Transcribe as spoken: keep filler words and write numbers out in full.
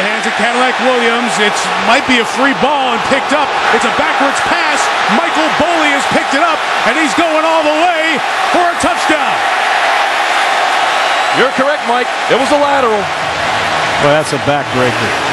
the hands of Cadillac Williams. It might be a free ball and picked up. It's a backwards pass. Michael Boley has picked it up, and he's going all the way for a touchdown. You're correct, Mike. It was a lateral. Well, that's a backbreaker.